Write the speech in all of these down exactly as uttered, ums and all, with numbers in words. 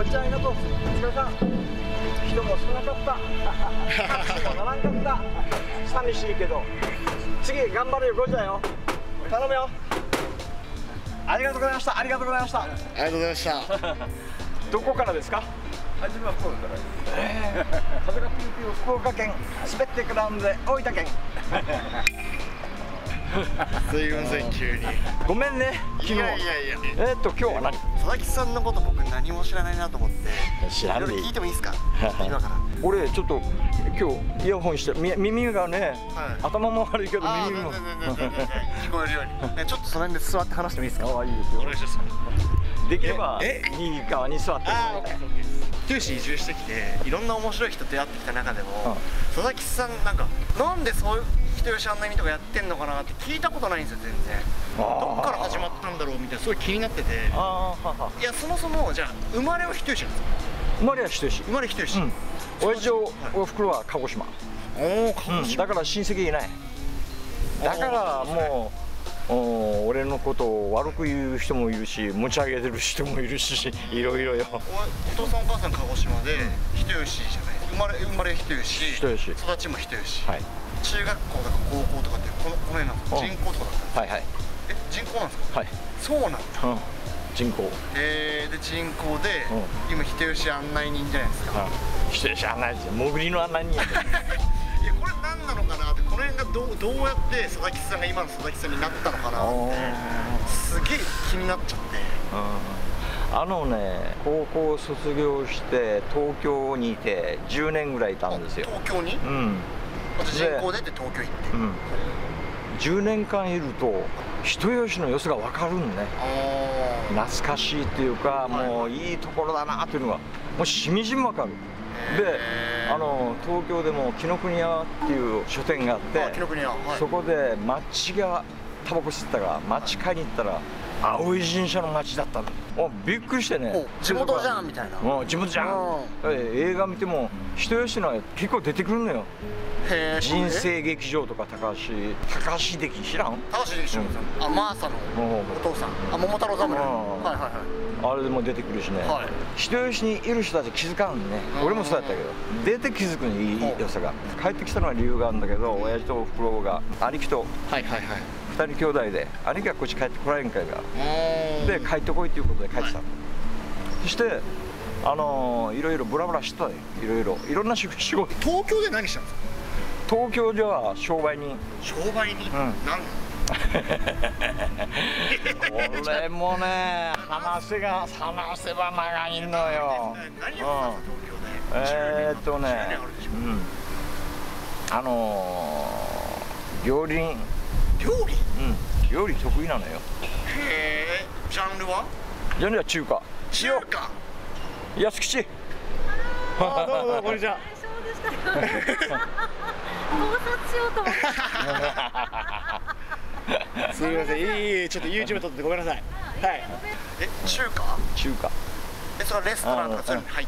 こっちありがとう。お疲れさん。人も少なかった。拍手もならんかった。寂しいけど。次頑張るよ。ごじだよ。頼むよ。ありがとうございました。ありがとうございました。ありがとうございました。 どこからですか？ 自分は福岡から。 えー、風がピューピュー福岡県、滑ってくラウンドで大分県。 すいません急に。 ごめんね。昨日。いやいやいや。えっと今日は何？ 佐々木さんのこと僕何も知らないなと思って。 知らんでいい。 聞いてもいいですか？今から。 俺ちょっと今日イヤホンしてみ耳がね、頭も悪いけど耳も聞こえるように。ねちょっとその辺で座って話してもいいですか？ ああいいですよ。 お願いします。 できればいい側に座ってもらいたい。 九州移住してきていろんな面白い人と出会ってきた中でも、佐々木さんなんかなんでそういう人吉案内人とかやってんのかなって聞いたことないんですよ全然。どっから始まったんだろうみたいなすごい気になってて。いやそもそもじゃあ生まれは人吉なんですか？ 生まれは人吉。 生まれ人吉。 親父とおふくろは鹿児島。 おお鹿児島。 だから親戚いない。だからもう。俺のことを悪く言う人もいるし持ち上げてる人もいるしいろいろよ。お父さんお母さん鹿児島で人吉じゃない生まれ生まれ人吉人吉育ちも人吉、 はい、 中学校とか高校とかってこのこの辺なんですか？人口とかだったんですか？ はいはい。 え人口なんですか？はい。そうなんだ、 うん、人口。 えー、で人口で、うん、今人吉案内人じゃないですか。 人吉案内人潜りの案内人やで。 いやこれ何なのかなってこの辺がどうどうやって佐々木さんが今の佐々木さんになったのかなってすげえ気になっちゃって。 あのね高校卒業して東京にいてじゅうねんぐらいいたんですよ。 東京に？うん。人口出て東京行って。うん。 じゅうねんかんいると人吉の様子が分かるんね。懐かしいっていうか、はい、もういいところだなっていうのがもうしみじみ分かる。で、あの東京でも紀ノ国屋っていう書店があって、 紀ノ国屋、はい、 そこで町がタバコ吸ったから町買いに行ったら青い神社の町だったんだ。おびっくりしてね。 地元じゃんみたいな。 うん地元じゃん。映画見ても人吉の結構出てくるのよ。人生劇場とか高橋高橋秀樹知らん？ 高橋秀樹さん。あマーサのお父さん。あ桃太郎侍。はいはいはい。あれでも出てくるしね。人吉にいる人たち気づかんね。俺もそうやったけど出て気づくにいい良さが。帰ってきたのは理由があるんだけど親父とおふくろが兄貴とはいはいはいふたり兄弟で兄貴はこっち帰ってこられんかいがで帰ってこいっていうことで帰ってたの。そしてあのいろいろブラブラしてたよ。いろいろいろんな仕事。 東京で何したんですか？ 東京では商売人。 商売人？うん。何？ これもね話せが話せば長いのよ。 何を東京で？ えーっとね、うん、あの料理人。 料理？ うん、料理得意なのよ。 へえ。ジャンルは？ ジャンルは中華。 中華。 安吉。 あどうもどうもこんにちは。 盗撮しようと思って。 すみません、いいちょっと YouTube 撮ってごめんなさい。はい。え、中華？ 中華。 え、それはレストランとかそういうのに入って？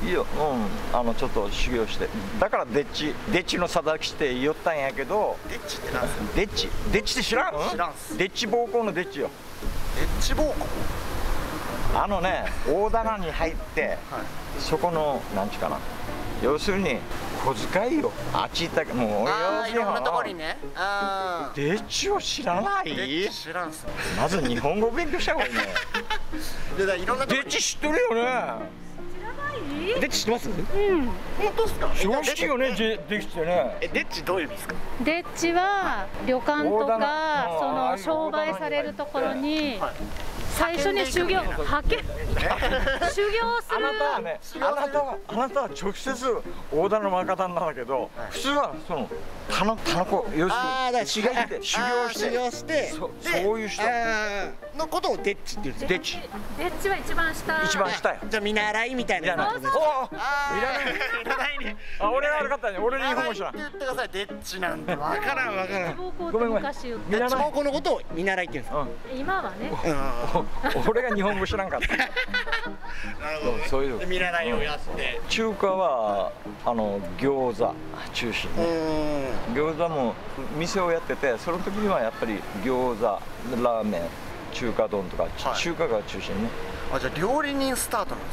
いいよ、うん、あのちょっと修行して。だからデッチ、デッチの定吉って言ったんやけど。 デッチってなんですか？ デッチ、デッチって知らん？ 知らんす。 デッチ暴行のデッチよ。 デッチ暴行？ あのね、大棚に入って、はい、そこのなんちゅうかな。要するに小遣いよ。あっち行ったかもうあいろんなところにね。 デッチを知らない？ デッチ知らんす。 まず日本語勉強した方がいいね。 でだいろんなデッチ知ってるよね。 知らない？ デッチ知ってます？うん。本当ですか？ 常識よね、できてね。 え、デッチどういう意味ですか？ デッチは旅館とかその商売されるところに。最初に修行、派遣、修行する。 あなたはね、あなたは、あなたは直接大棚の若旦なんだけど、普通はそのたの、たのこ、要するに修行して、修行して、そういう人のことをデッチって言うんです。 デッチ。 デッチは一番下。 一番下よ。 じゃあ見習いみたいな。 いらない。お、いらない。 いらないね。 あ、俺が悪かったね。俺に日本語知らん。 言ってください。デッチなんてわからんわからん。 ごめんごめん。デッチ暴行のことを見習いって言うんです。 今はね。 俺が日本語知らんかった。なるほどね。そういうの。見習いをやって。 中華はあの餃子中心。餃子も店をやってて、その時にはやっぱり餃子、ラーメン、中華丼とか中華が中心ね。 あ、じゃあ料理人スタートなんですね。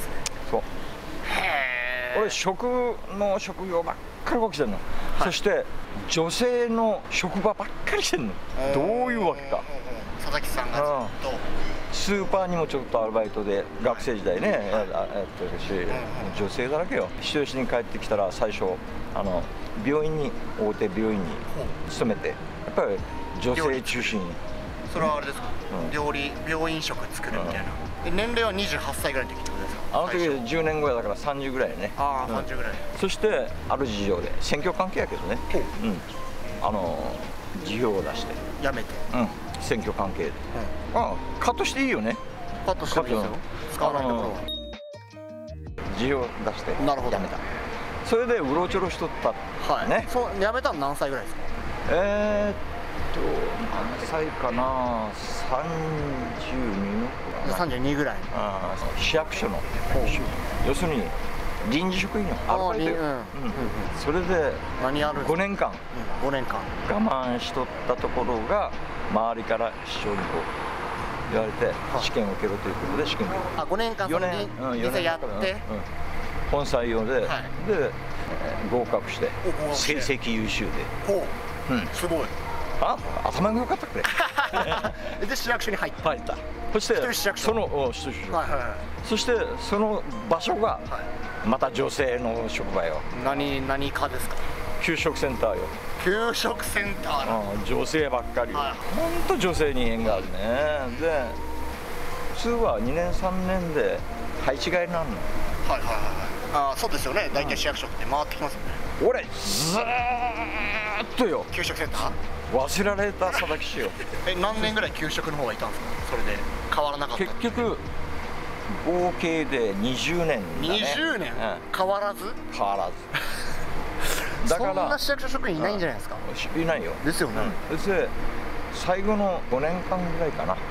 そう俺食の職業ばっかり起きてるの、はい、そして女性の職場ばっかりしてるの。どういうわけか。 佐々木さんがずっとスーパーにもちょっとアルバイトで学生時代ね、はい、やってるし、女性だらけよ。人吉に帰ってきたら最初あの病院に大手病院に勤めてやっぱり女性中心に。 それはあれですか、うん、料理病院食作るみたいな、うん、年齢はにじゅうはっさいぐらいの時ってことですか。 あの時じゅうねんごやだからさんじゅうぐらいね。 ああ、さんじゅうぐらい。 そしてある事情で選挙関係やけどね、うん、あの辞表を出して辞めて、 うん、選挙関係で、うん、ああカットしていいよね。 カットしてもいいですよ、使わないところは。 辞表出して辞めた。それでうろちょろしとったはいね。そう辞めたの何歳ぐらいですか。 えーっと何歳かな、さんじゅうにのさんじゅうにぐらい。 ああ、市役所の要するに臨時職員のアルバイトよ。それでごねんかんごねんかん我慢しとったところが周りから市長にこう言われて試験を受けろということで試験を受けた。あ、ごねんかんそれで実際やって本採用でで合格して成績優秀で。 ほう、すごい。 あ、頭が良かったくれ。 で市役所に入った。 入った。そしてそのそしてその場所がまた女性の職場よ。 何何課ですか。 給食センターよ。 給食センター。 女性ばっかり。本当女性に縁があるね。で普通はにねんさんねんで配置換えになるの。 はいはいはい。ああ、そうですよね。大体市役所って回ってきますよね。 俺ずーっとよ。 給食センター。 忘れられた佐々木氏よ。 え、何年ぐらい給食の方がいたんですか。それで変わらなかった。 結局合計でにじゅうねんだね。 にじゅうねん、うん、変わらず変わらずだからそんな市役所職員いないんじゃないですか。 いないよ。 ですよね、 うん、そして最後のごねんかんぐらいかな、はい、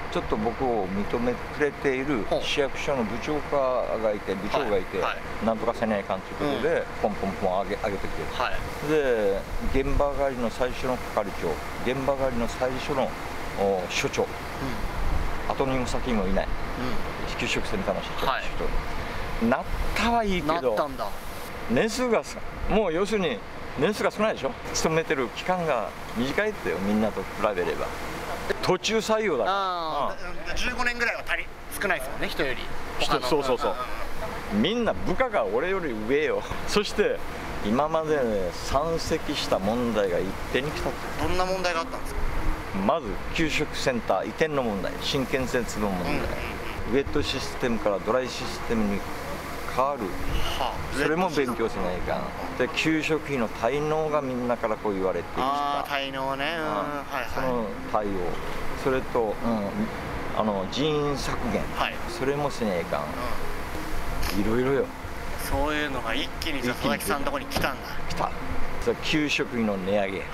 ちょっと僕を認めてくれている市役所の部長課がいて部長がいて、はいはい、なんとかせないかんということで、うん、ポンポンポン上げ上げてきてる、はい、で現場帰りの最初の係長、現場帰りの最初の所長、うん、後にも先にもいない、うん、給食センターの所長、はい、なったはいいけど、なったんだ。年数がもう要するに年数が少ないでしょ。勤めてる期間が短いってよ、みんなと比べれば。途中採用だから。ああ、じゅうごねんぐらいは足り少ないですもんね、人より。 人、そうそうそう。みんな部下が俺より上よ。そして今まで、ね、山積した問題が一点に来たって。 どんな問題があったんですか。 まず給食センター移転の問題、新建設の問題、うんうん、ウェットシステムからドライシステムに変わる、はあ、それも勉強しないかん。で給食費の滞納がみんなからこう言われてきた。 ああ、滞納ね、うん、はいはい、 その対応、それと、うん、あの人員削減、はい、それもしないかん、うん、いろいろよ。 そういうのが一気に佐々木さんのところに来たんだ。 来た。それ給食費の値上げ、はい、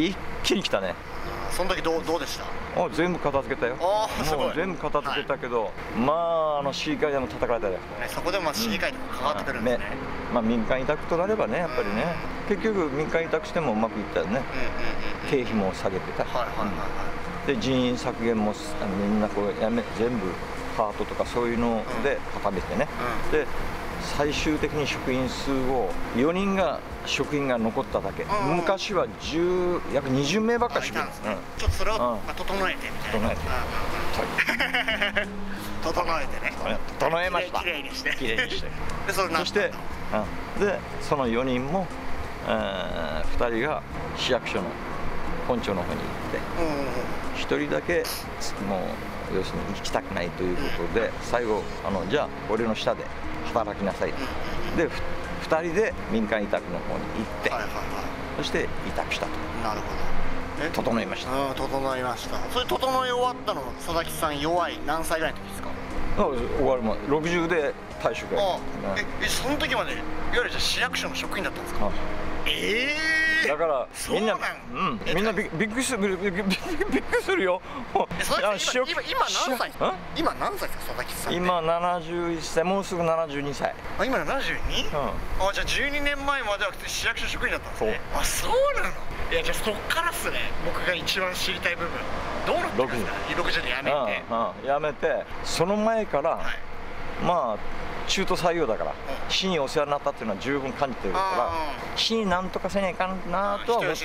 一気に来たね。 その時どうどうでした。 あ、全部片付けたよ。ああ、すごい。もう全部片付けたけど、はい、まああの市議会でも叩かれたよ、ね、 そこでも市議会とか変わってくるんですね。 うん、まあ民間委託となればね、やっぱりね、うん、結局民間委託してもうまくいったよね。経費も下げてた。で人員削減もみんなこうやめ全部パートとかそういうので固めてね。うん、で最終的に職員数をよにんが職員が残っただけ。うん、昔はじゅう約にじゅうめいばっかり職員、ね、うん、 ちょっとそれを、うん、まあ、整えてみたいな。整えて整えてね。 整えました。 きれいにして。 きれいにして。 でそれそして、うん、でそのよにんも、えー、ふたりが市役所の本庁の方に行って、ひとりだけもう要するに行きたくないということで、最後あのじゃあ俺の下で働きなさいと。でふたりで民間委託の方に行って、はいはいはい、そして委託したと。 なるほど。 整いました。 うん、整いました。それ整い終わったの佐々木さん弱い何歳ぐらいの時ですか。 終わるまでろくじゅうで退職。 ああ、ええ、その時までいわゆるじゃ市役所の職員だったんですか。ええー、 だからみんな、うん、みんなびびっくりするびっくりするよ。 今今何歳ですか。今何歳ですか佐々木さん。 今ななじゅういっさい、もうすぐななじゅうにさい。 あ、今ななじゅうに？うん。あ、じゃあじゅうにねんまえまでは市役所職員だったんですね。あ、そうなの。いや、じゃあそっからっすね。僕が一番知りたい部分。どうなったんですか。ろくじゅうで辞めて。 うん、うん、辞めてその前から、はい、まあ中途採用だから、市にお世話になったっていうのは十分感じてるから、市になんとかせにゃいかんなとは思った、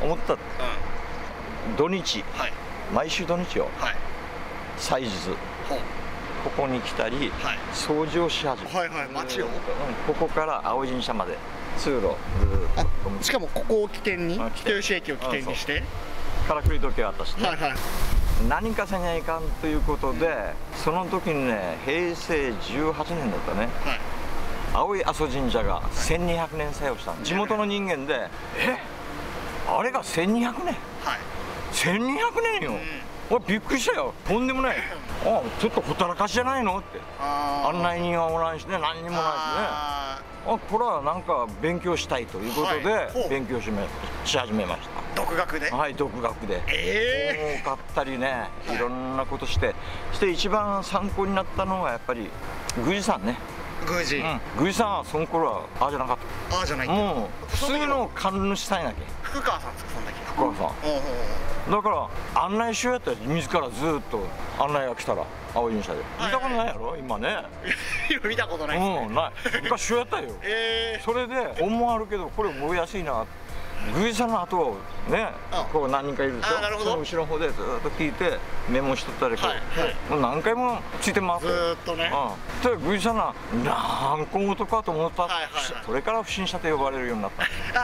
思った。土日、毎週土日よ、祭日、ここに来たり、掃除をし始める。 街をここから青神社まで通路ずっと。 しかもここを起点に、人吉駅を起点にして、 からくり時計あったしね。何かせにゃいかんということで、その時にね、へいせいじゅうはちねんだったね、青い阿蘇神社がせんにひゃくねん祭をしたの。地元の人間で、えあれがせんにひゃくねん、せんにひゃくねんよ、俺びっくりしたよ、とんでもない、あちょっとほったらかしじゃないのって、案内人はおらんしね、何にもないしね、あこれはなんか勉強したいということで、勉強しめし始めました。 独学で？ はい、独学で。ええ。多かったりね、いろんなことして、そして一番参考になったのはやっぱり宮司さんね。 宮司。 宮司さんはその頃はああじゃなかった。ああじゃない。もう普通の神主さんやなきゃ。 福川さんですか、そんだけ。 福川さん。だから案内しようやったら自らずっと案内が来たら青い神社で。見たことないやろ今ね。 見たことないですね。 うん、ない。昔そうやったよ。それで思われるけどこれ覚えやすいな。宮司さんの後をね、こう何人かいるでしょ。その後ろの方でずっと聞いてメモしとったりこう、もう何回もついて回って。ずーっとね。 そしたら宮司さんが何個ごとかと思った。それから不審者と呼ばれるようになった。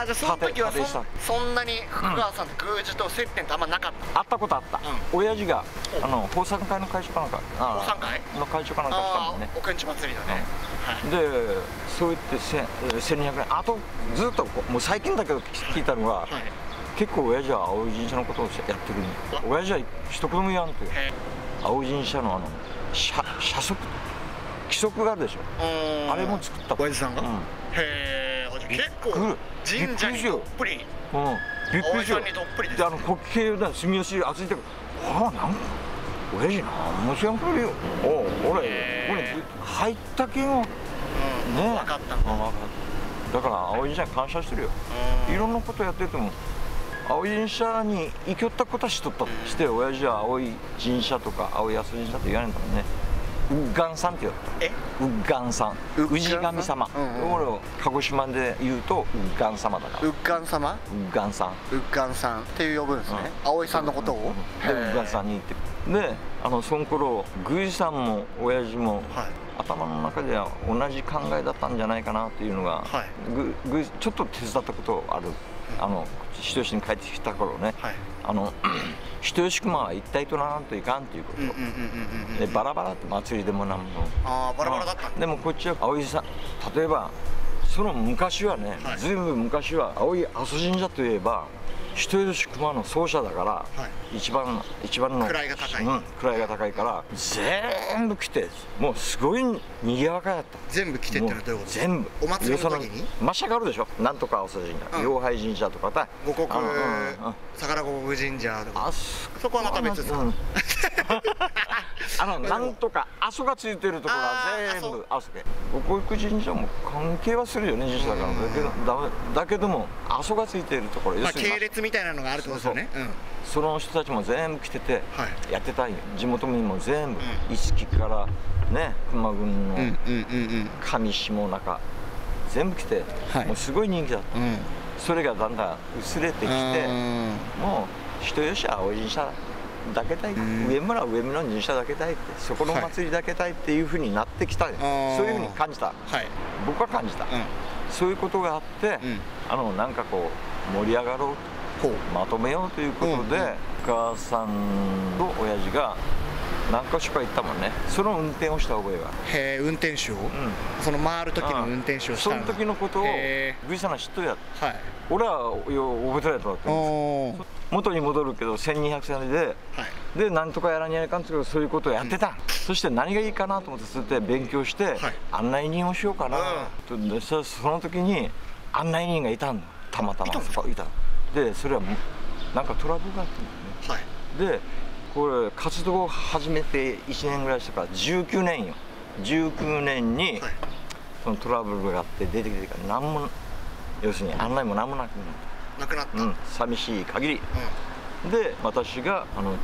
あ、じゃあその時はそんなに福川さんと宮司と接点ってあんまなかった。 会ったことあった。親父があの奉賛会の会長かなんか。 奉賛会の会長かなんかしたんだね。 おくんち祭りだね。 で、そう言ってせんにひゃくねん、あとずっともう最近だけど聞いたのは、結構親父は青い神社のことをやってるん親父は一言も言わんという青い神社のあの社則規則があるでしょ、あれも作った親父さんが。へえ、結構神社にどっぷり、 びっくりしよう。であの国旗で住吉厚いてる、ああなんか親父なんも知らんとるよ。おお俺俺入ったけんをね分かったんだ。だから青い神社に感謝してるよ。いろんなことやってても青い神社に行きよったことはしとったとして親父は青い神社とか青い安神社って言わないんだもんね。うっがんさんって言うえうっがんさん、氏神様。俺を鹿児島で言うとうっがん様だから。 うっがん様、 うっがんさん、 うっがんさんって呼ぶんですね、葵さんのことを。 でうっがんさんに行ってで、あのその頃宮司さんも親父も頭の中では同じ考えだったんじゃないかなっていうのが、ぐちょっと手伝ったことある。あの人吉に帰ってきた頃ね、あの人吉熊は一体とならんといかんっていうことで、バラバラって祭りでもなんも、 ああバラバラだったんだ。 でもこっちは青いさん、例えばその昔はね、ずいぶん昔は青い阿蘇神社といえば人吉熊の奏者だから、はい、一番一番の位が高い、 うん、位が高いから全部来て、もうすごい賑やかやった。 全部来てってのはどういうこと？ 全部。 お祭りの時にマシャがあるでしょ。なんとか阿蘇神社、妖拝神社とかだ。 五穀相良五穀神社とか。そこはまた別ですか？ あのなんとか阿蘇がついてるところは全部阿蘇で。五穀神社も関係はするよね、神社だから。だけどだけども阿蘇がついているところ、 まあ系列みたいなのがあるってことですよね。 その人たちも全部来ててやってたんよ。地元民も全部一木からね、熊郡の上下中全部来て、もうすごい人気だった。それがだんだん薄れてきて、もう人吉青い神社だけたい、上村上村の神社だけたいって、そこのお祭りだけたいっていうふうになってきた。そういうふうに感じた。僕は感じた。そういうことがあって、あのなんかこう盛り上がろうと、まとめようということで、お母さんと親父が何か所か行ったもんね。その運転をした覚えが。 へえ、運転手を、その回る時の運転手をした。 その時のことを宮司さんが知っとるやつ。俺は覚えてないと思ってます。元に戻るけどせんにひゃくせんで、でなんとかやらにゃいかんっていうそういうことをやってた。そして何がいいかなと思ってそうやって勉強して案内人をしようかなと。でその時に案内人がいたんだ。たまたまそこいた。でそれはなんかトラブルがあったんだよね。でこれ活動を始めていちねんぐらいしてからじゅうきゅうねんよ。じゅうきゅうねんにそのトラブルがあって出てきてから何も、要するに案内も何もなくなった。 なくなった、 うん、寂しい限り、うん、で私があの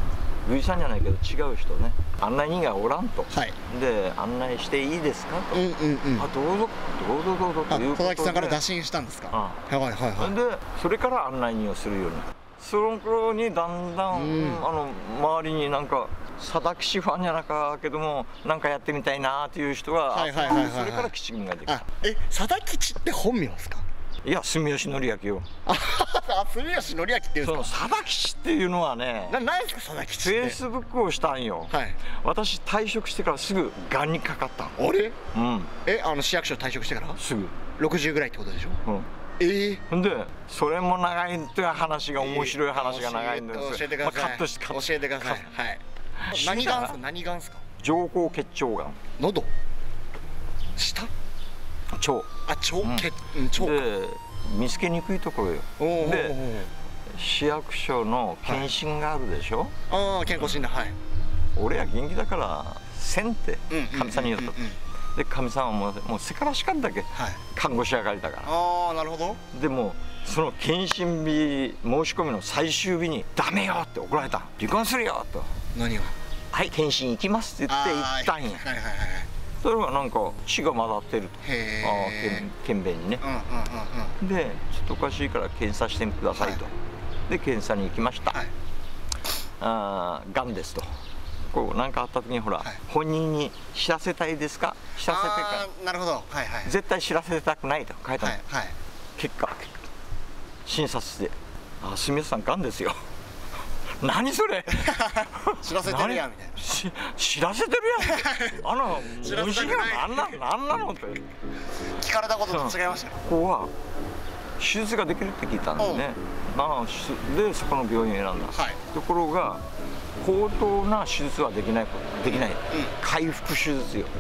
宮司さんじゃないけど違う人ね、案内人がおらんと、 はい、 で案内していいですかと、うんうんうん、あどうぞどうぞどうぞということで、 佐々木さんから打診したんですか。はいはいはい。 でそれから案内人をするようになった。その頃にだんだん、うん、あの周りになんか佐々木氏ファンじゃなかけどもなんかやってみたいなっていう人が、それから吉君ができた。 え、佐々木氏って本名ですか。 いや、住吉典明よ。 あ、住吉典明っていうんですか。 その佐々木氏っていうのはね、 な、なんですか佐々木氏って。 フェイスブックをしたんよ。はい。私退職してからすぐがんにかかった。 あれ？ うん。 え、あの市役所退職してから？ すぐ。 ろくじゅうぐらいってことでしょ。うん。 ええ。で、それも長いって話が面白い話が長いんです。 教えてください。 カットしてカット教えてください。はい。何がんすか？何がんすか？ 上行結腸がん。 喉？下？腸。あ、腸、血、腸。 で、見つけにくいところよ。で、市役所の検診があるでしょ。 ああ、健康診断、はい。 俺は元気だからせんってかみさんに言った。で、かみさんはもうもうせからしかんだけ看護師上がりだから。 ああ、なるほど。 でもその検診日申し込みの最終日にダメよって怒られた。離婚するよと。 何が？ はい、検診行きますって言って行ったんや。それはなんか血が混ざってると、あ検便にね。でちょっとおかしいから検査してくださいと。で検査に行きました。ああ、がんですと。こう何かあった時にほら、本人に知らせたいですか、知らせてか、 なるほど、はいはい、 絶対知らせたくないと書いたの。結果診察して「あ、住吉さんがんですよ」何それ知らせてるやんみたいな。 知らせてるやんあの虫が何なの何なのって聞かれたことと違いました。 ここは手術ができるって聞いたんでね。でそこの病院を選んだ。ところが高等な手術はできないできない回復手術よ。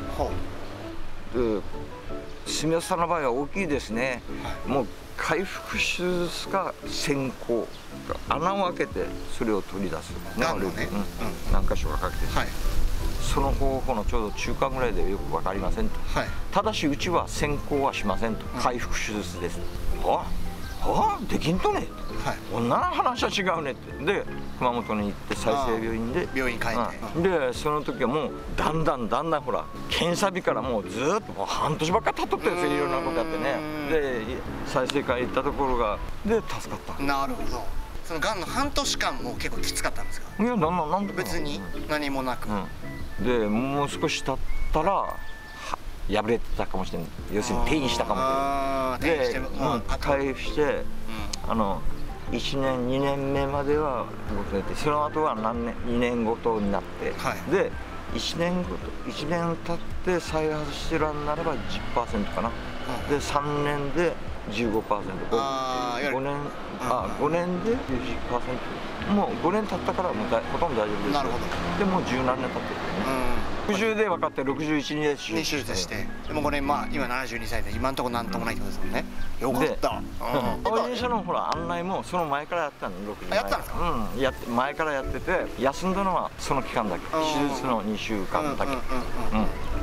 住吉さんの場合は大きいですね。もう回復手術か先行穴を開けてそれを取り出す何箇所かかけて、その方法のちょうど中間ぐらいでよく分かりませんと、ただしうちは先行はしませんと、回復手術です。はあはあできんとね、こんな話は違うねって。で熊本に行って再生病院で病院帰ってでその時はもうだんだんだんだんほら検査日からもうずっともう半年ばっかり経っとったんですよ。いろんなことやってね。で再生会行ったところがで助かった。 なるほど。そのがんの半年間も結構きつかったんですか？ いや、なんなんなん別に何もなく、 でもう少し経ったら破れてたかもしれない。要するに転移したかもしれない。で回復してあのいちねんにねんめまでは動けて、その後は何年にねんごとになって、でいちねんごといちねん経って再発してらんならば じゅっパーセント かな。でさんねんで じゅうごパーセント、ごねんあごねんで きゅうじゅっパーセント、もうごねん経ったからもうだほとんど大丈夫です。なるほど。でもう十何年経ってるね。ろくじゅうで分かってろくじゅういちにで手術して、でもこれまあ今ななじゅうにさいで今のところなんともないってことですもんね。よかった。 青い社のほら案内もその前からやったの。ろくじゅうやったんですか？ うん、やって前からやってて、休んだのはその期間だけ。手術のにしゅうかんだけ。うん、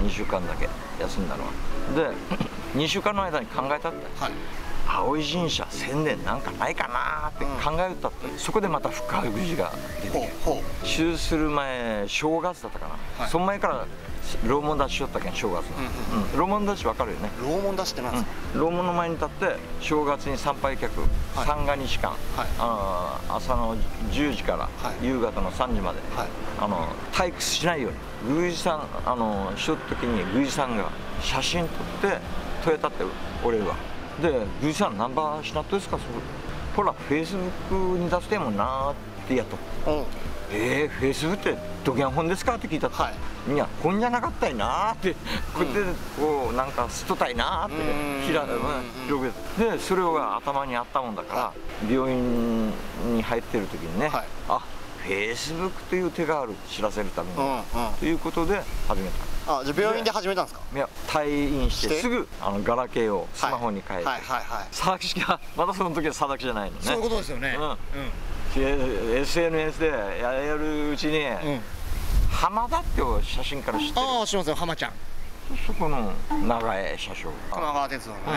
にしゅうかんだけ休んだのは。でにしゅうかんの間に考えたって。青い神社宣伝なんかないかなって考えたって、そこでまた深い富士が出てきて、手術する前正月だったかな、その前から楼門立ちしとったけん正月の楼門立ち分かるよね。 楼門立ちって何ですか？ 楼門の前に立って正月に参拝客三が日間、朝のじゅうじから夕方のさんじまで退屈しないように、宮司さんあのしとった時に宮司さんが写真撮って撮れたって俺は。で宮司さんナンバーしなっとですか、ほらフェイスブックに出してもなーってやっと、えー、フェイスブックってどげん本ですかって聞いたって、いや本じゃなかったいなーって、こうやってこうなんかすっとたいなーって広げて、でそれが頭にあったもんだから、病院に入ってる時にね、あフェイスブックという手がある、知らせるためにということで始めた。 あ、じゃあ病院で始めたんですか？ いや、退院してすぐあのガラケーをスマホに変えて、佐々木がまたその時は佐々木じゃないのね。 そういうことですよね。 エスエヌエス でやるうちに浜田って写真から知ってる。 ああ、知ってますよ、浜ちゃん。 そこの長江車掌、 神奈川鉄道のね。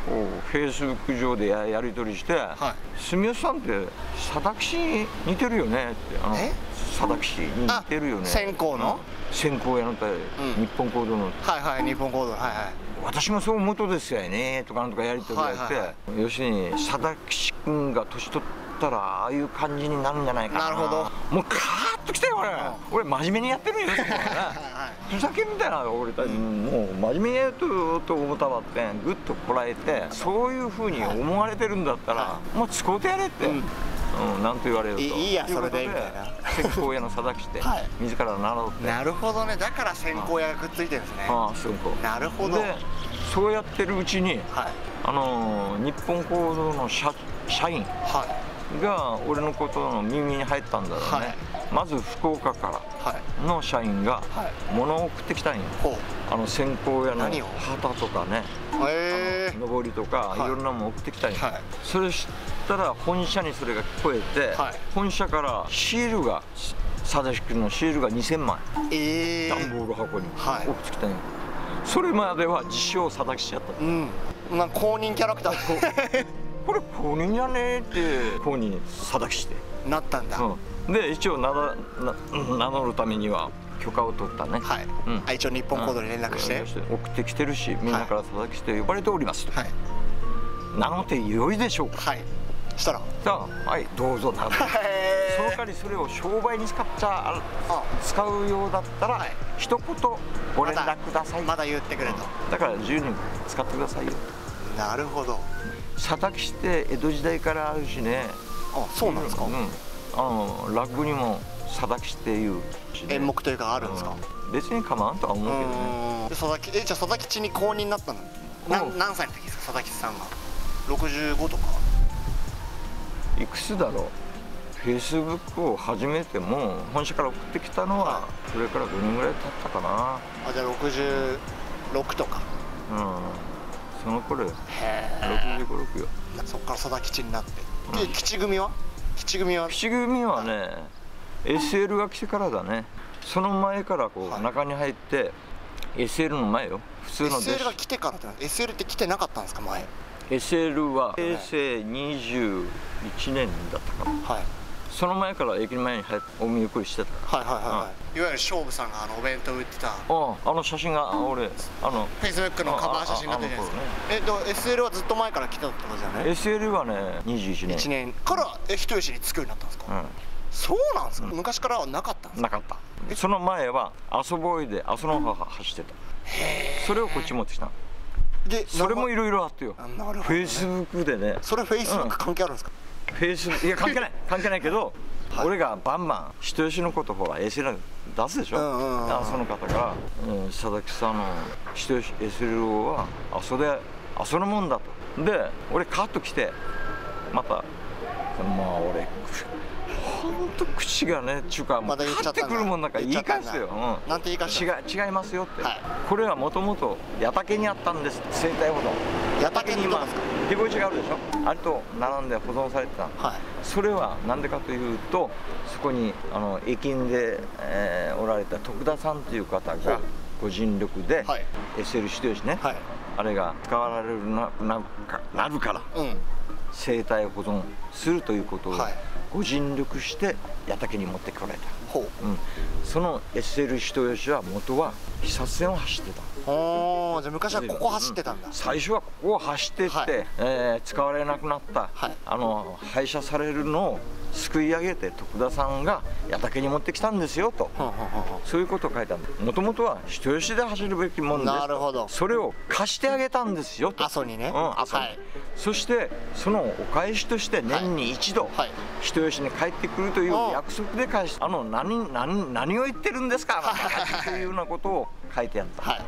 こうフェイスブック上でややり取りして「住吉さんって佐々木氏に似てるよね」って「あの佐々木氏に似てるよね」 線香の線香屋のた日本香堂のはいはい日本香堂はいはい私もそう元ですよねとかなんとかやり取りやって要するに佐々木君が年取ったらああいう感じになるんじゃないかな。なるほど。もうカーッときたよ俺。俺真面目にやってるよ。ふざけんだよ俺たちもう真面目にやるとと思ったわってぐっとこらえてそういうふうに思われてるんだったらもう使うてやれって。うん、なんと言われるといいやそれでみたいな線香屋の佐々木して自ら習うって。 なるほどね。だから線香屋がくっついてるんですね。ああそうか。なるほど。 でそうやってるうちにあの日本香堂の社社員が俺のことの耳に入ったんだろうね。まず福岡からの社員が物を送ってきたんよ。あの線香屋の旗とかねのぼりとかいろんなもの送ってきたんよ。それ知ったら本社にそれが聞こえて本社からシールが佐々木君のシールがにせんまい段ボール箱に送ってきたんよ。それまでは自称佐々木氏やった。うんなんか公認キャラクターこれ公認じゃねえって公認佐々木氏でなったんだ。 で一応名だ名乗るためには許可を取ったね。 はい、うん、一応日本香堂に連絡して送ってきてるしみんなから佐々木氏と呼ばれておりますと、はい、名乗ってよいでしょうか。 はいしたらさあはいどうぞなるその代わりそれを商売に使っちゃ使うようだったら、はい、一言ご連絡ください。 まだ言ってくれと、 うん、だから自由に使ってくださいよ。 なるほど。 佐々木氏って江戸時代からあるしね。 あそうなんですか。うん、 あの落語にも佐々木氏っていう演目というかあるんですか。 うん、別に構わんとは思うけどね。 で佐々木えじゃあ佐々木氏に公認になったのな何歳の時ですか佐々木さんが。ろくじゅうごとかいくつだろう。フェイスブックを始めても本社から送ってきたのはそれからごねんぐらい経ったかな。 あじゃあろくじゅうろくとか。 うんその頃よ。へえろくじゅうご、ろくよ。 そっから佐々木吉になって、うん、で吉組は吉組は吉組はね エスエル が来てからだね。その前からこう、はい、中に入って エスエル の前よ普通のエスエル が来てからって エスエル って来てなかったんですか前。 エスエル はへいせいにじゅういちねんだったかな。はいその前から駅前にお見送りしてたから。 はいはいはい、いわゆる勝負さんがあのお弁当売ってたああの写真が俺あのフェイスブックのカバー写真になってるじゃないですか。えっと エスエル はずっと前から来たってことじゃない。 エスエル はねにじゅういちねんいちねんからえ人吉に着くようになったんですか。うん、そうなんですか。昔からはなかったんですか。 なかった。その前は遊ぼいで阿蘇の方走ってた。それをこっち持ってきた。でそれもいろいろあってよ。フェイスブックでね。 それフェイスブック関係あるんですか。 フェイスブックいや関係ない関係ないけど俺がバンバン人吉のことほら エスエル 出すでしょ。その方が佐々木さんの人吉 エスエル は阿蘇で阿蘇のもんだと。で俺カッと来てまたまあ俺ほんと口がねちゅうかもう買ってくるもんなんか言い返すよ。 なんて言い返す。 違違いますよって。これはもともと矢竹にあったんです生態保存。 矢竹に今手越しがあるでしょ。あれと並んで保存されてた。それはなんでかというとそこにあの駅員で、えー、おられた徳田さんという方がご尽力で エスエル 人吉ね、はい、あれが使われるなななるから、うん、生態保存するということを、はいご尽力して矢竹に持ってこられた。ほう、うん、その エスエル 人吉は元は肥薩線を走ってた。 ああじゃあ昔はここ走ってたんだ。 うん、最初はここを走ってって、はいえー、使われなくなった、はい、あの廃車されるのをすくい上げて徳田さんが矢竹に持ってきたんですよと、はははそういうことを書いたんだ。もともとは人吉で走るべきもんです。なるほど。それを貸してあげたんですよと。 阿蘇にね。 うん、阿蘇に、はい、そしてそのお返しとして年に一度、はいはい、人吉に帰ってくるという約束で返し、あの何何何を言ってるんですかというようなことを書いてやった。はい、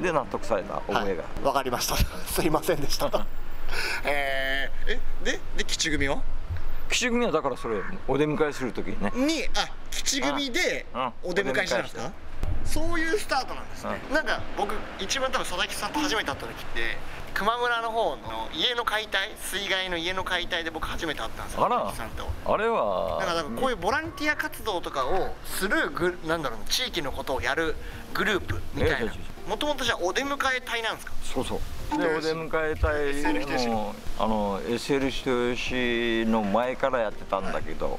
で納得された覚えが。 わ、はい、かりました。すいませんでした。えー、えでで吉組は？ 吉組はだからそれお出迎えするときにねにあ吉組でお出迎えしたんですか。そういうスタートなんですね。なんか僕一番多分佐々木さんと初めて会った時って球磨村の方の家の解体水害の家の解体で僕初めて会ったんですよ。 あらさんとあれはだからこういうボランティア活動とかをするグなんだろう地域のことをやるグループみたいなもともとじゃあお出迎え隊なんですか。 そうそうでお出迎え隊もあの エスエル 人吉の前からやってたんだけど、はい、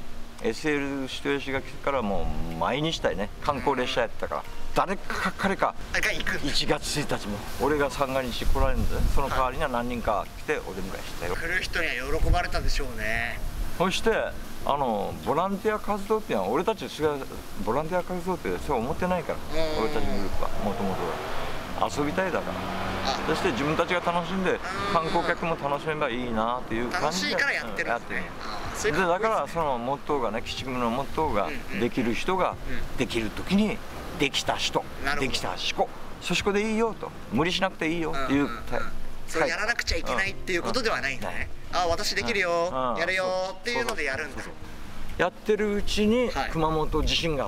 エスエル 人吉が来てからもう毎日だよね。観光列車やったから、誰か彼かいちがつついたちも俺が三が日来られるんで、その代わりには何人か来てお出迎えしたよ。 来る人には喜ばれたでしょうね。 そしてあのボランティア活動っていうのは俺たちボランティア活動ってそう思ってないから、俺たちのグループはもともと遊びたいだから、そして自分たちが楽しんで観光客も楽しめばいいなっていう感じで楽しいからやってるんですね。 でだからそのモットーがね、基地組のモットーができる人ができる時にできた人、できたしこ、そしこでいいよと、無理しなくていいよっていう、 それやらなくちゃいけないっていうことではないんだね。あ、私できるよ、やるよっていうのでやるんだ。 やってるうちに熊本地震があった。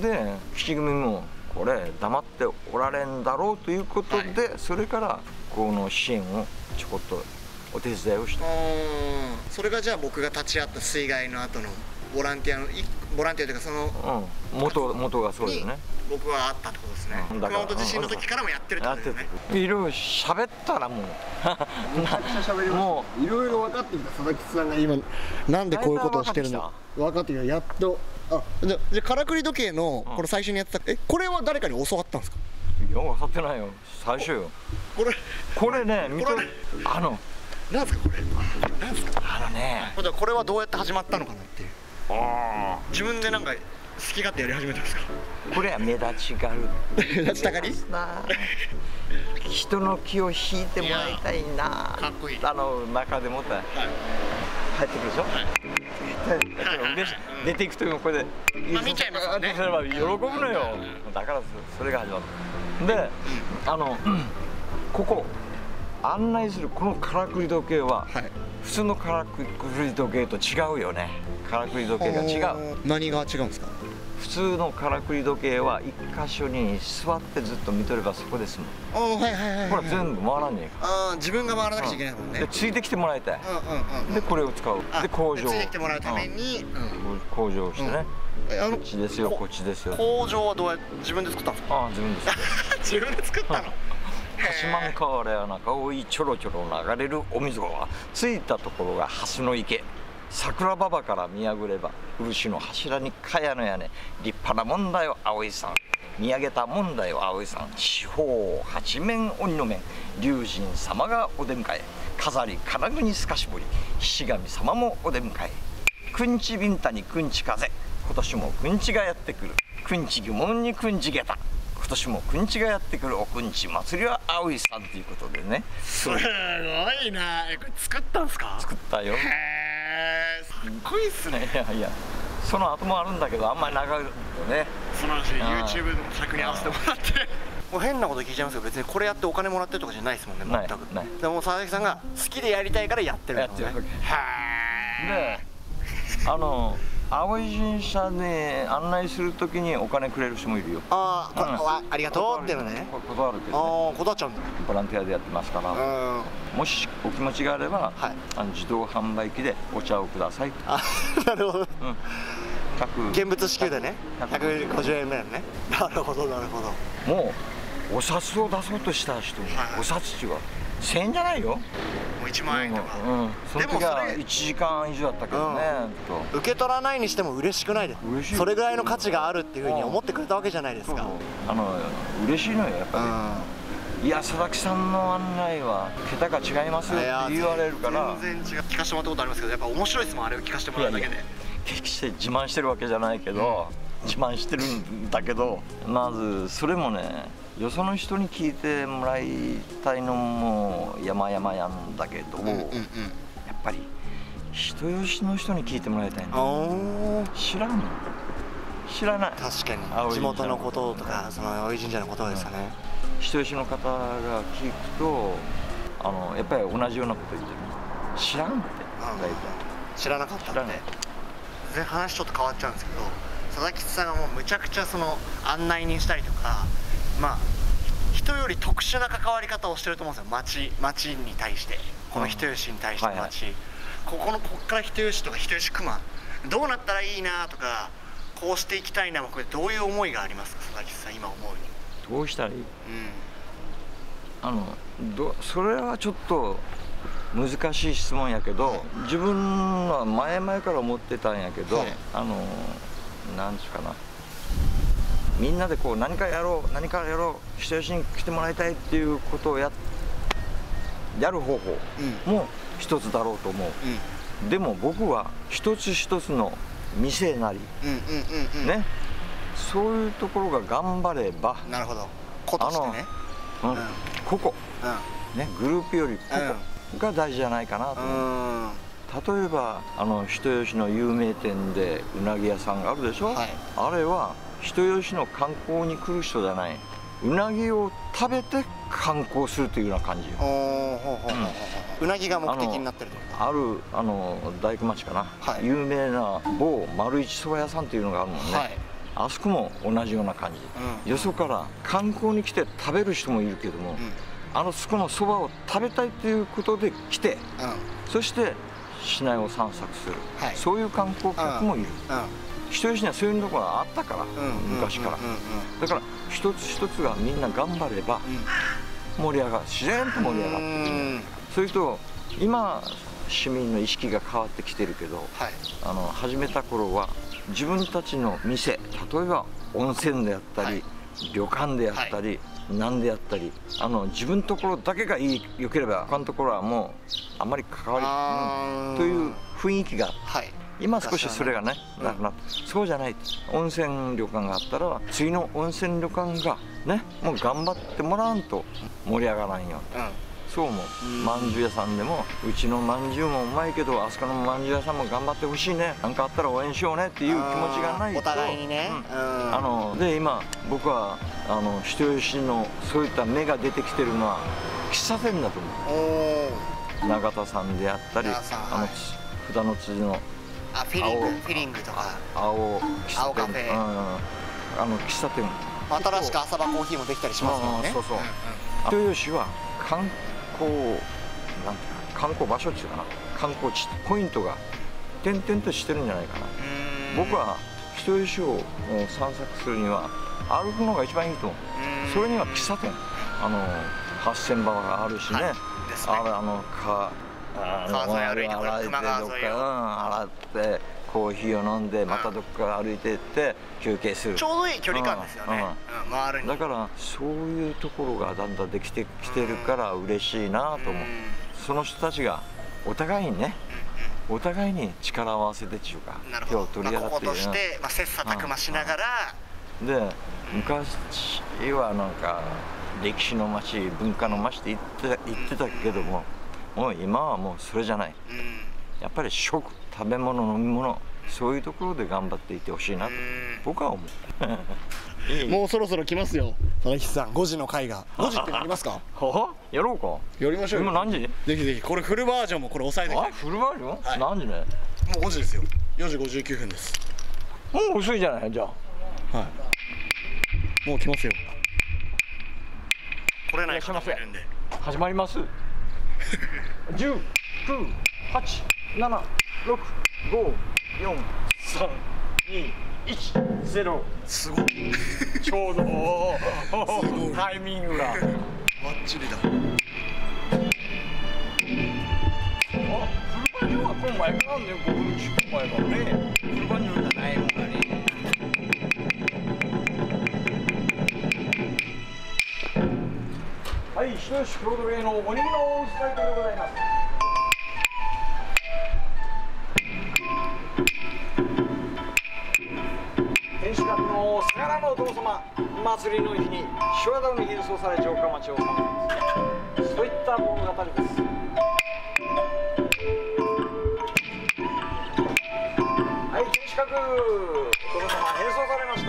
で基地組もこれ黙っておられんだろうということで、それからこの支援をちょこっとお手伝いをした。 それがじゃあ僕が立ち会った水害の後のボランティアのボランティアというかその、 うん、元元がそうだよね。 僕はあったってことですね。熊本地震の時からもやってるってことですね。 いろいろ喋ったらもうめちゃくちゃ喋りました。いろいろ分かってきた佐々木さんが今なんでこういうことをしてるの分かってきた。やっと。あ、じゃあじゃあからくり時計のこれ最初にやってた、えこれは誰かに教わったんですか？ いや分かってないよ最初よ。 これこれね見てあのなんですかこれ？なんですか？ あのね。 これはどうやって始まったのかなっていう。ああ。自分でなんか好き勝手やり始めたんですか？これは目立ちがる。 目立ちたがり？ 人の気を引いてもらいたいな。 かっこいい。 あの中でもって入ってくるでしょ。出ていくときもこれで見ちゃいますね。 喜ぶのよ。だからそれが始まった。で、あのここ案内するこのからくり時計は普通のからくり時計と違うよね。からくり時計が違う。 何が違うんですか？ 普通のからくり時計は一箇所に座ってずっと見とればそこですもん。 ああ、はいはいはい。 ほら全部回らんねえか。 ああ、自分が回らなきゃいけないもんね。 でついてきてもらいたい。でこれを使う。で工場。 ついてきてもらうために工場をしてね。こっちですよ、こっちですよ。 工場はどうやって自分で作ったんですか？ ああ、自分で作った。 自分で作ったの？ 八幡川原中をいちょろちょろ流れるお水は着いたところが蓮の池。桜馬場から見上げれば漆の柱に茅の屋根、立派なもんだよ葵さん、見上げたもんだよ葵さん、四方八面鬼の面、龍神様がお出迎え、飾り金具に透かし彫り、菱神様もお出迎え、くんちビンタにくんち風、今年もくんちがやってくる、くんち疑問にくんち下駄、今年もくんちがやってくるおくんち祭りは葵さんということでね。 すごいな。え、これ作ったんですか？ 作ったよ。 すっごいっすね。 いやいや、その後もあるんだけどあんまり長いよね。 その話 YouTube の尺に合わせてもらって。もう変なこと聞いちゃいますけど別にこれやってお金もらってるとかじゃないですもんね。全くない。でも佐々木さんが好きでやりたいからやってるんですね。で、 あの葵神社で案内するときにお金くれる人もいるよ。 ああ、うん、ありがとうっていうのね。 断るけど、 ね、ああ、断っちゃうんだ。 ボランティアでやってますから、もしお気持ちがあれば、はい、あの自動販売機でお茶をください。 あ、なるほど。うん、現物支給でね、ひゃくごじゅうえんぐらいね。なるほどなるほど。 もうお札を出そうとした人も、はい、お札値はせんえんじゃないよ。 もういちまんえんとか。 うん、その時はいちじかん以上だったけどね。 受け取らないにしても嬉しくないですか？それぐらいの価値があるっていうふうに思ってくれたわけじゃないですか。 あの嬉しいのよやっぱり。いや佐々木さんの案内は桁が違いますよって言われるから。 全然違う。聞かせてもらったことありますけどやっぱ面白いですもんあれを聞かせてもらうだけで。 決して自慢してるわけじゃないけど、自慢してるんだけど、まずそれもね。よその人に聞いてもらいたいのも山々やんだけど、うんうんうん、やっぱり人吉の人に聞いてもらいたいの。知らんの？知らない。 確かに地元のこととかその葵神社のことですかね。 人吉の方が聞くとあのやっぱり同じようなこと言ってる。知らんって、 うん、知らなかったんで。全然話ちょっと変わっちゃうんですけど佐々木さんがもうむちゃくちゃその案内人したりとかまあ人より特殊な関わり方をしてると思うんですよ。町町に対してこの人吉に対して町、うんはいはい、ここのここから人吉とか人吉熊どうなったらいいなとかこうしていきたいなこれどういう思いがありますか佐々木さん今思うに。 どうしたらいい？うん、 あのどそれはちょっと難しい質問やけど、はい、自分は前々から思ってたんやけど、はい、あのなんちゅうかな、みんなでこう何かやろう何かやろう人吉に来てもらいたいっていうことをややる方法も一つだろうと思う、うん、でも僕は一つ一つの店なりね、そういうところが頑張れば、 なるほど、個としてね、 あの、うん、個々、うん、ね、グループより個々が大事じゃないかなと思う、うん、例えばあの人吉の有名店でうなぎ屋さんがあるでしょ、はい、あれは人吉の観光に来る人じゃない、うなぎを食べて観光するというような感じよ。 うなぎが目的になってると。 あるあの大工町かな、はい、有名な某丸一そば屋さんっていうのがあるもんね、はい、あそこも同じような感じ、うん、よそから観光に来て食べる人もいるけども、うん、あのそこのそばを食べたいということで来て、うん、そして市内を散策する、はい、そういう観光客もいる、うんうん、人吉にはそういうところがあったから、昔から。だから一つ一つがみんな頑張れば盛り上がる、自然と盛り上がって、それと今市民の意識が変わってきてるけど、はい、あの始めた頃は自分たちの店、例えば温泉であったり、はい、旅館であったり、はい、何であったり、あの自分のところだけがいい良ければ他のところはもうあんまり関わり、うん、という雰囲気が、はい、今少しそれがねなくなって、そうじゃない、温泉旅館があったら次の温泉旅館がねもう頑張ってもらわんと盛り上がらんよ、うん、そう思う。まんじゅう屋さんでもうちのまんじゅうもうまいけどあそこのまんじゅう屋さんも頑張ってほしいね、何かあったら応援しようねっていう気持ちがないと、お互いにね、 うん、あので今僕はあの人吉のそういった芽が出てきてるのは喫茶店だと思う。永田さんであったり、あの札の辻のあフィリングフィリングとか青喫茶店、青カフェ、うん、 あの喫茶店、 新しく朝場コーヒーもできたりしますもんね。 そうそう、人吉は観光なんていうか観光場所っていうかな、観光地ポイントが点々としてるんじゃないかな。僕は人吉を散策するには歩くのが一番いいと思う。それには喫茶店、あの八千場があるしね、はい、あれあのか川沿い歩いてこれ熊川沿いを洗ってコーヒーを飲んでまたどっか歩いていって休憩する、 ちょうどいい距離感ですよね、回るに。 だからそういうところがだんだんできてきてるから嬉しいなと思う。その人たちがお互いにね、お互いに力を合わせてっていうか手を取り合って、 こことして切磋琢磨しながら、 で昔はなんか歴史の街、文化の街って言って言ってたけども、もう今はもうそれじゃない、うん、やっぱり食、食べ物、飲み物、そういうところで頑張っていてほしいなと僕は思う。いいもうそろそろ来ますよ佐々木さん、ごじの会が。ごじってなりますか？ はやろうか、 やりましょうよ。 今何時？ ぜひぜひ、これフルバージョンもこれ押さえてきて。 フルバージョン、はい、何時ね？ もうごじですよ。よじごじゅうきゅうふんです。 もう遅いじゃない。じゃあはい、もう来ますよ。来れない方もいるんで始まります。じゅう、きゅう、はち、なな、ろく、ご、よん、さん、に、いち、ゼロ。 すごいちょうどタイミングがバッチリだ。あ、 フルバージョンはこの前からね、ごふん、じゅっぷんまえからね、フルバージョンじゃないもんがね。はい、人吉郷土ウェイのおにぎりのスタイルでございます。天守閣の相良のお殿様祭りの日に手話道に変装され城下町を散歩する、そういった物語です。はい、天守閣お殿様変装されました。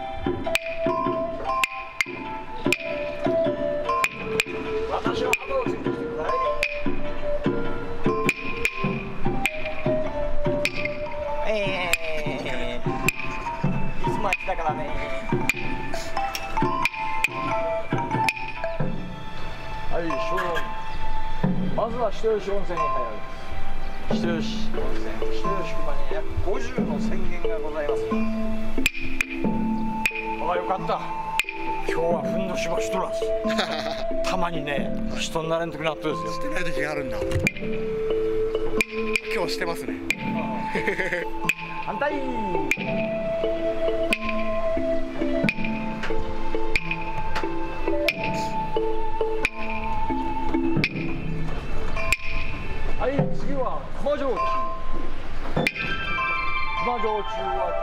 私の後をついてきてください。えー、いつも秋だからね。はい、まずは人吉温泉に入られます。人吉温泉、人吉熊に約ごじゅうの宣言がございます。ああ、よかった。 今今日はふんどしばしとらすたまにね人になれんとくなっとるんですよ。 してない時があるんだ。今日してますね。 反対。はい、次は熊焼酎。熊焼酎は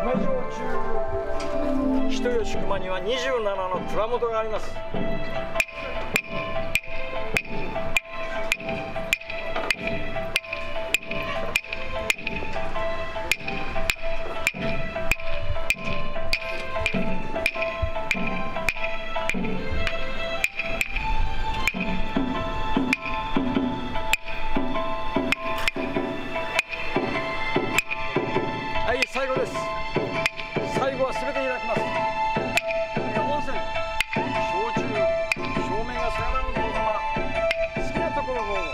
熊焼酎。人吉熊にはにじゅうななの蔵元があります。はい、最後です。最後は全て開きます。温泉、焼酎、正面が魚の動画は好きなところを。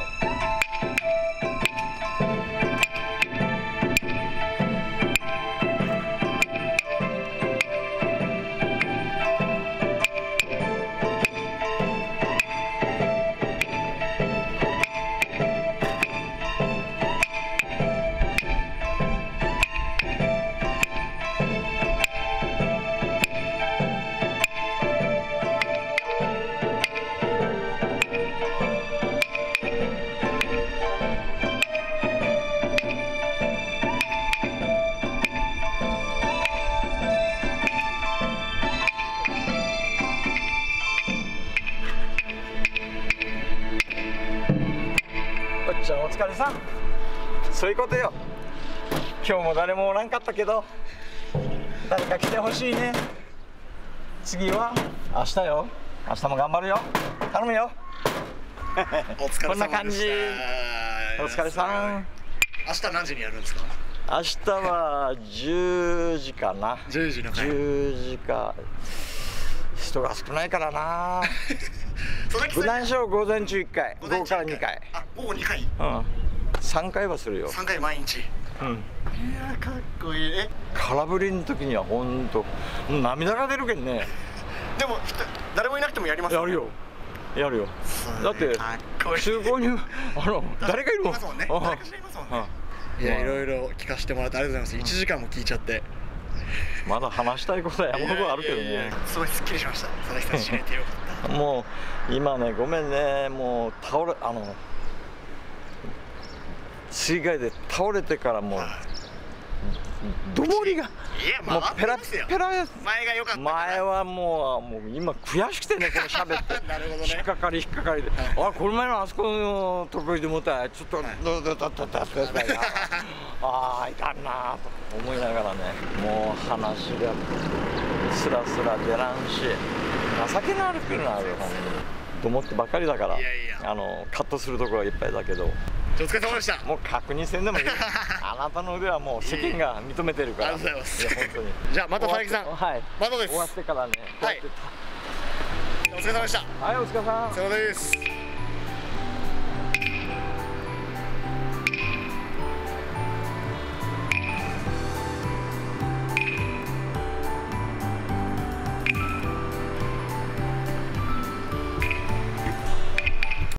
おっちゃんお疲れさん。そういうことよ。今日も誰もおらんかったけど誰か来てほしいね。次は明日よ。明日も頑張るよ。頼むよ。 お疲れ様でした。 こんな感じ。お疲れさん。 明日何時にやるんですか？ 明日はじゅうじかな。 じゅうじの回。 じゅうじか。人が少ないからな。武南省午前中いっかい、午後からにかい。 あ、午後にかい。 うん。さんかいはするよ。 さんかい毎日。 うん。 いやかっこいい。え、 空振りの時には本当もう涙が出るけんね。 でも誰もいなくてもやります。 やるよ。やるよ。だって通行にあの誰がいるもん。 誰かしらいますもんね。いや、いろいろ聞かせてもらってありがとうございます。いちじかんも聞いちゃって。 まだ話したいことは山ほどあるけどね。 すごいすっきりしました。佐々木さん知れてよかった。 もう今ね、ごめんね、もう倒れあの水害で倒れてからもうどもりがもうペラペラや。 前が良かった。 前はもうもう今悔しくてね、この喋ってなるほどね。 引っかかり引っかかりで、あ、この前のあそこの得意でもたいちょっとどどどどどどああいかんなと思いながらね、もう話がスラスラ出らんし情けのあるくなると思ってばっかりだから、あのカットするところはいっぱいだけど。 お疲れ様でした。 もう確認せんでもいい。あなたの腕はもう世間が認めてるから。 ありがとうございます。 いや本当に。 じゃあまた佐々木さん。はい。まだです。 終わってからね。 はい。お疲れ様でした。 はい、お疲れ様。 お疲れ様です。